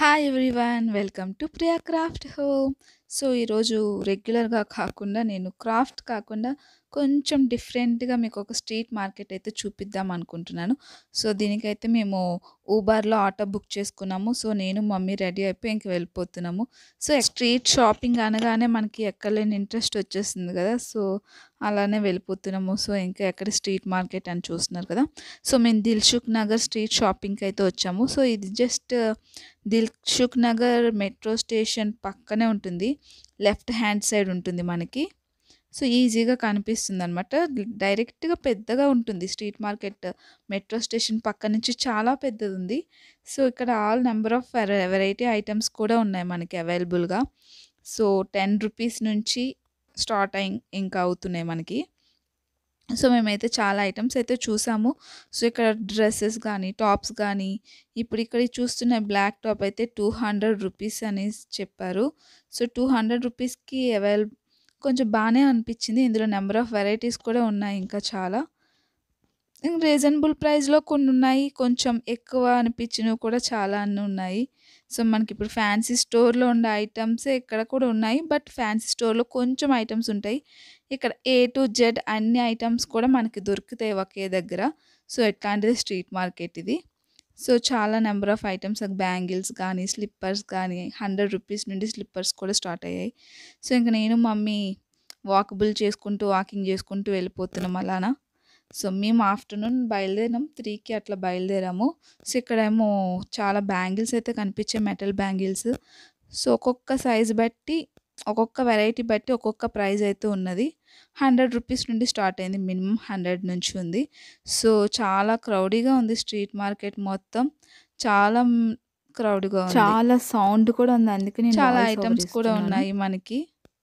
Hi everyone welcome to Priya craft home. So ఈరోజు రెగ్యులర్గా కాకుండా నేను క్రాఫ్ట్ కాకుండా కొంచెం డిఫరెంట్గా మీకు ఒక స్ట్రీట్ మార్కెట్ అయితే చూపిద్దాం అనుకుంటున్నాను. సో దీనికైతే మేము ఊబర్లో ఆటో బుక్ చేసుకున్నాము. సో నేను మమ్మీ రెడీ అయిపోయి ఇంక వెళ్ళిపోతున్నాము. సో స్ట్రీట్ షాపింగ్ అనగానే మనకి ఎక్కలేని ఇంట్రెస్ట్ వచ్చేస్తుంది కదా. సో అలానే వెళ్ళిపోతున్నాము. సో ఇంకా ఎక్కడ స్ట్రీట్ మార్కెట్ అని చూస్తున్నారు కదా. సో మేము దిల్సుఖ్ నగర్ స్ట్రీట్ షాపింగ్కి అయితే వచ్చాము. సో ఇది just Dilsukh Nagar metro station పక్కనే ఉంటుంది. లెఫ్ట్ హ్యాండ్ సైడ్ ఉంటుంది మనకి. సో ఈజీగా కనిపిస్తుంది అనమాట. డైరెక్ట్గా పెద్దగా ఉంటుంది స్ట్రీట్ మార్కెట్. మెట్రో స్టేషన్ పక్క నుంచి చాలా పెద్దది ఉంది. సో ఇక్కడ all number of variety items కూడా ఉన్నాయి మనకి అవైలబుల్గా. సో 10 రూపీస్ నుంచి స్టార్ట్ ఇంకా అవుతున్నాయి మనకి. సో మేమైతే చాలా ఐటమ్స్ అయితే చూసాము. సో ఇక్కడ డ్రెస్సెస్ కానీ టాప్స్ కానీ ఇప్పుడు ఇక్కడ చూస్తున్న బ్లాక్ టాప్ అయితే 200 రూపీస్ అనేసి చెప్పారు. సో 200 రూపీస్కి కొంచెం బాగానే అనిపించింది. ఇందులో నెంబర్ ఆఫ్ వెరైటీస్ కూడా ఉన్నాయి ఇంకా చాలా. రీజనబుల్ ప్రైస్లో కొన్ని ఉన్నాయి, కొంచెం ఎక్కువ అనిపించినవి కూడా చాలా అన్నీ ఉన్నాయి. సో మనకి ఇప్పుడు ఫ్యాన్సీ స్టోర్లో ఉండే ఐటమ్సే ఇక్కడ కూడా ఉన్నాయి. బట్ ఫ్యాన్సీ స్టోర్లో కొంచెం ఐటమ్స్ ఉంటాయి. ఇక్కడ A to Z అన్ని ఐటమ్స్ కూడా మనకి దొరుకుతాయి ఒకే దగ్గర. సో ఎట్లాంటిది స్ట్రీట్ మార్కెట్ ఇది. సో చాలా నెంబర్ ఆఫ్ ఐటమ్స్ బ్యాంగిల్స్ కానీ స్లిప్పర్స్ కానీ 100 రూపీస్ నుండి స్లిప్పర్స్ కూడా స్టార్ట్ అయ్యాయి. సో ఇంక నేను మమ్మీ వాకింగ్ చేసుకుంటూ వెళ్ళిపోతున్నాం అలానా. సో మేము ఆఫ్టర్నూన్ బయలుదేరాం, 3కి అట్లా బయలుదేరాము. సో ఇక్కడేమో చాలా బ్యాంగిల్స్ అయితే కనిపించాయి, మెటల్ బ్యాంగిల్స్. సో ఒక్కొక్క సైజ్ బట్టి ఒక్కొక్క వెరైటీ బట్టి ఒక్కొక్క ప్రైస్ అయితే ఉన్నది. 100 రూపీస్ నుండి స్టార్ట్ అయింది, మినిమం 100 నుంచి ఉంది. సో చాలా క్రౌడీగా ఉంది స్ట్రీట్ మార్కెట్ మొత్తం. చాలా క్రౌడ్గా ఉంది, చాలా సౌండ్ కూడా ఉంది, అందుకని చాలా ఐటమ్స్ కూడా ఉన్నాయి మనకి.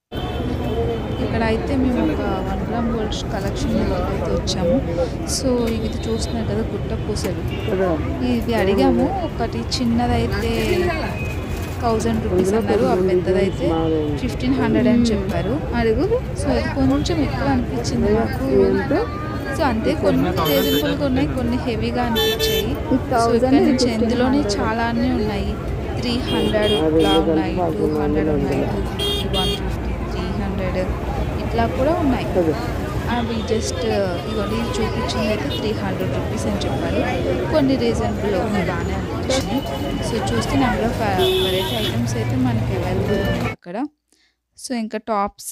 ఇక్కడ అయితే మేము ఒక 1 గ్రామ్ గోల్డ్ కలెక్షన్ అయితే వచ్చాము. సో ఇది చూస్తున్నారు కదా గుట్ట పూసలు, ఇది అడిగాము. ఒకటి చిన్నదైతే 1000 రూపీస్ అన్నారు, ఆ పెద్దదైతే 1500 అని చెప్పారు. అడుగు. సో అది కొంచెం ఎక్కువ అనిపించింది నాకు. సో అంతే, కొన్ని రీజనబుల్గా ఉన్నాయి, కొన్ని హెవీగా అనిపించాయి. సో ఇక్కడ నుంచి ఇందులోనే చాలా అన్నీ ఉన్నాయి. 300 ఇట్లా ఉన్నాయి, 200 ఉన్నాయి, 250, 150, 300 ఇట్లా కూడా ఉన్నాయి. అవి జస్ట్ ఇవన్నీ చూపించింది అయితే 300 రూపీస్ అని చెప్పారు. కొన్ని రీజనబుల్ బాగానే అనిపించినాయి. సో చూస్తే నెంబర్ ఆఫ్ వెరైటీ ఐటమ్స్ అయితే మనకి అవైలబుల్ ఉన్నాయి అక్కడ. సో ఇంకా టాప్స్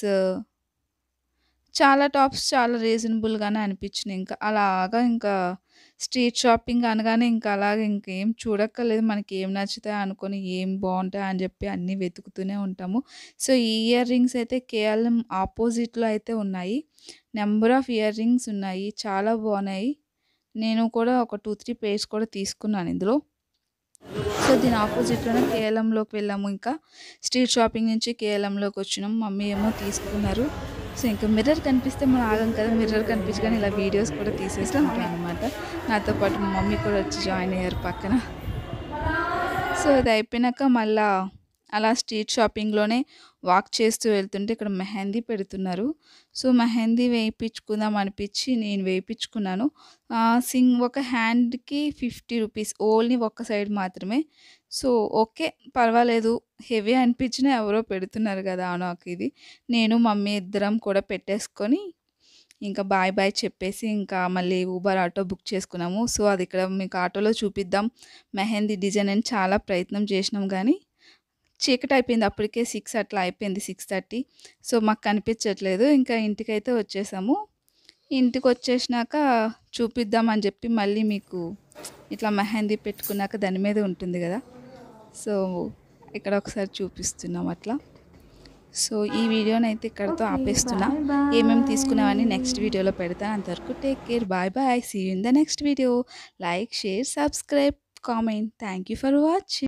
చాలా రీజనబుల్గానే అనిపించినాయి. ఇంకా స్ట్రీట్ షాపింగ్ అనగానే ఇంకా అలాగే ఇంకేం చూడక్కర్లేదు, మనకి ఏం నచ్చుతాయి అనుకొని ఏం బాగుంటాయి అని చెప్పి అన్నీ వెతుకుతూనే ఉంటాము. సో ఈ ఇయర్ రింగ్స్ అయితే కేవలం ఆపోజిట్లో అయితే ఉన్నాయి. నెంబర్ ఆఫ్ ఇయర్ రింగ్స్ ఉన్నాయి, చాలా బాగున్నాయి. నేను కూడా ఒక 2-3 పేర్స్ కూడా తీసుకున్నాను ఇందులో. సో దీని ఆపోజిట్లోనే కేఎల్ఎంలోకి వెళ్ళాము. ఇంకా స్ట్రీట్ షాపింగ్ నుంచి కేఎల్ఎంలోకి వచ్చినాం. మమ్మీ ఏమో తీసుకున్నారు. సో ఇంకా మిర్రర్ కనిపిస్తే మనం ఆగం కదా, మిర్రర్ కనిపించగానే ఇలా వీడియోస్ కూడా తీసేసుకుంటాం అనమాట. నాతో పాటు మా మమ్మీ కూడా వచ్చి జాయిన్ అయ్యారు పక్కన. సో ఇది అయిపోయినాక మళ్ళా అలా స్ట్రీట్ షాపింగ్లోనే వాక్ చేస్తూ వెళ్తుంటే ఇక్కడ మెహందీ పెడుతున్నారు. సో మెహందీ వేయించుకుందాం అనిపించి నేను వేయించుకున్నాను. ఒక హ్యాండ్కి 50 రూపీస్, ఓన్లీ ఒక్క సైడ్ మాత్రమే. సో ఓకే, పర్వాలేదు. హెవీ అనిపించినా ఎవరో పెడుతున్నారు కదా నాకు ఇది. నేను మమ్మీ ఇద్దరం కూడా పెట్టేసుకొని ఇంకా బాయ్ చెప్పేసి ఇంకా మళ్ళీ ఊబర్ ఆటో బుక్ చేసుకున్నాము. సో అది ఇక్కడ మీకు ఆటోలో చూపిద్దాం మెహందీ డిజైన్ అని చాలా ప్రయత్నం చేసినాం, కానీ చీకటి అయిపోయింది. అప్పటికే 6 అట్లా అయిపోయింది, 6:30. సో మాకు కనిపించట్లేదు. ఇంకా ఇంటికైతే వచ్చేసాము. ఇంటికి వచ్చేసినాక చూపిద్దామని చెప్పి మళ్ళీ మీకు ఇట్లా మెహందీ పెట్టుకున్నాక దాని మీద ఉంటుంది కదా, సో ఇక్కడ ఒకసారి చూపిస్తున్నాం అట్లా. సో ఈ వీడియోని అయితే ఇక్కడతో ఆపేస్తున్నా. ఏమేమి తీసుకున్నామని నెక్స్ట్ వీడియోలో పెడతాను. అంతవరకు take care, bye. See you in the next video. Like, share, subscribe, comment. Thank you for watching.